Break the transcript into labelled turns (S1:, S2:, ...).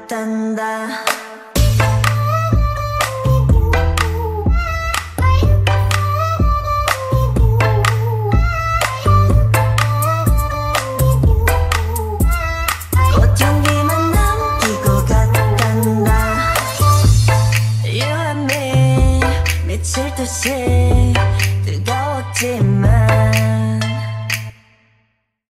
S1: 같단다. 꽃향기만 남기고 갔단다. You and me 미칠 듯이 뜨거웠지만